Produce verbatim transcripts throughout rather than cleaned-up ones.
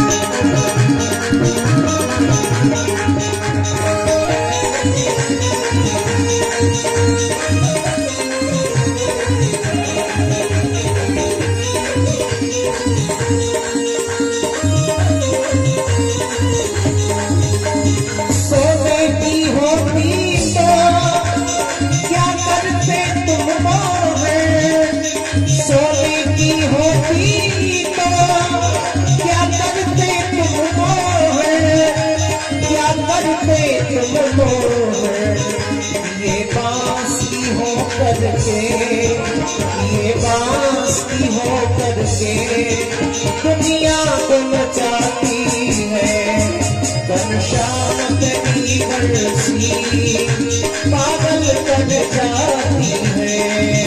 ये बांस की हो करके, ये बांस की हो करके दुनिया को नचाती है। घनश्याम तेरी बरसी पागल कर जाती है।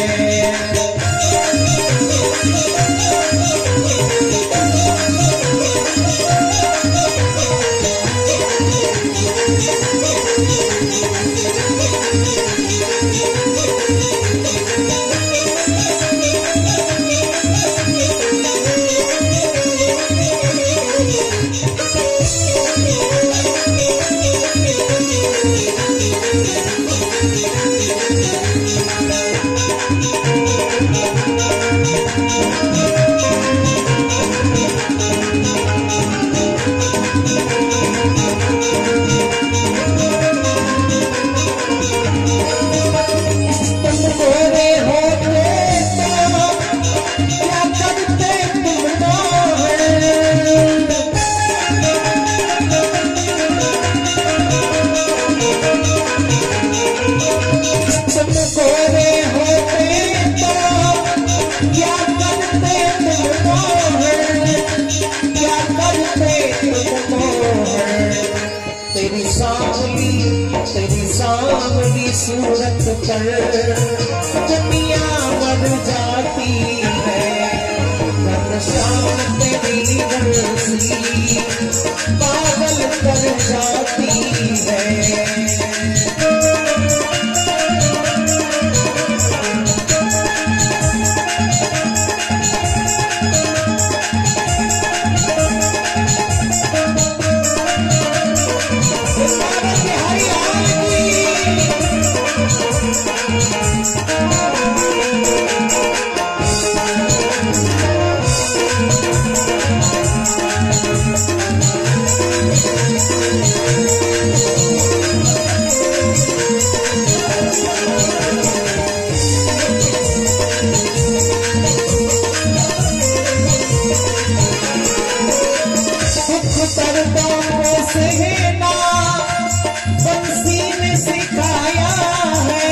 तेरी सांवली तेरी सांवली सूरत पर दुनिया मर जाती है। घनश्याम तेरी बरसी पागल कर जाती है। सहना बंसी ने सिखाया है।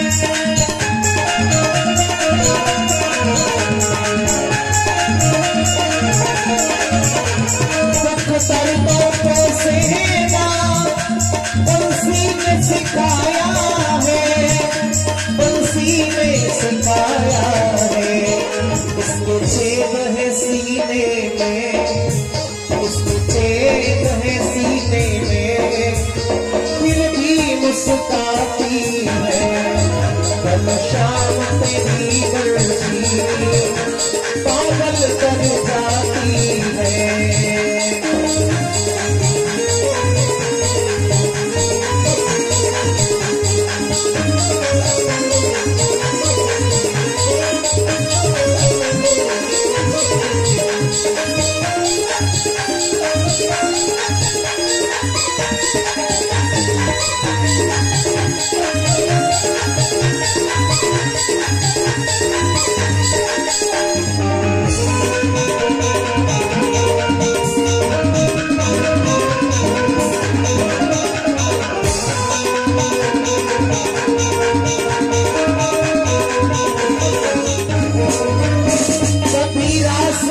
दुख दर्दों को सहना बंसी ने सिखाया है। बंसी ने सिखाया है। उसके छेद है सीने में, उसके छेद है सीने में, फिर भी मुस्कुराती है। घनश्याम तेरी बरसी पागल कर जाती है।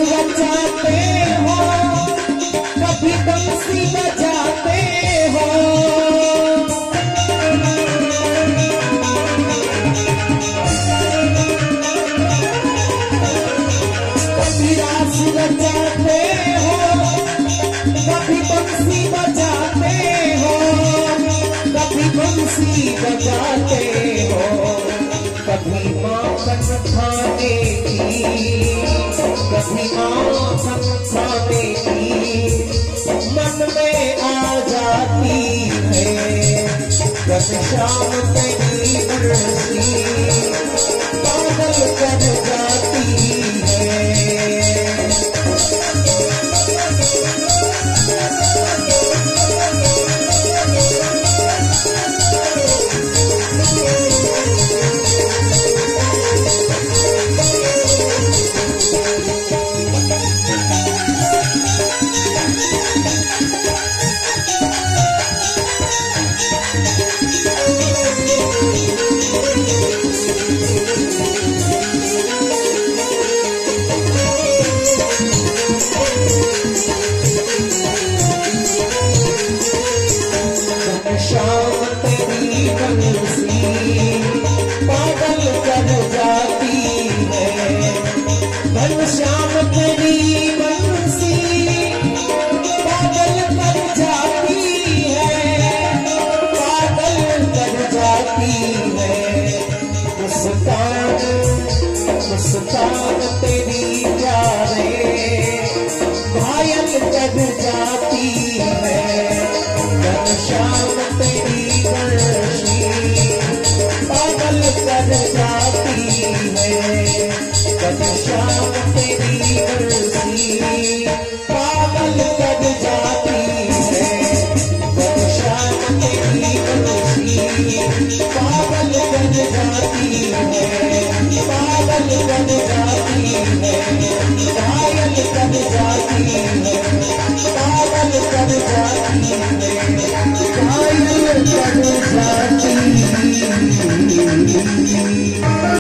बजाते हो, कभी बंसी बजाते हो। शाम तेरी बरसी पागल कर जाती है। शाम तेरी बंसी पागल कर जाती है। घनश्याम तेरी बंसी पागल कर जाती है, पागल कर जाती है। मुस्कान मुस्कान तेरी प्यारे घायल कर जाती है। घनश्याम तेरी बंसी पागल कर जाती है। घनश्याम तेरी बंसी पागल कर जाती है। घनश्याम तेरी बंसी पागल कर जाती है, पागल कर जाती है, घायल कर जाती है, पागल कर जाती है, घायल कर जाती है।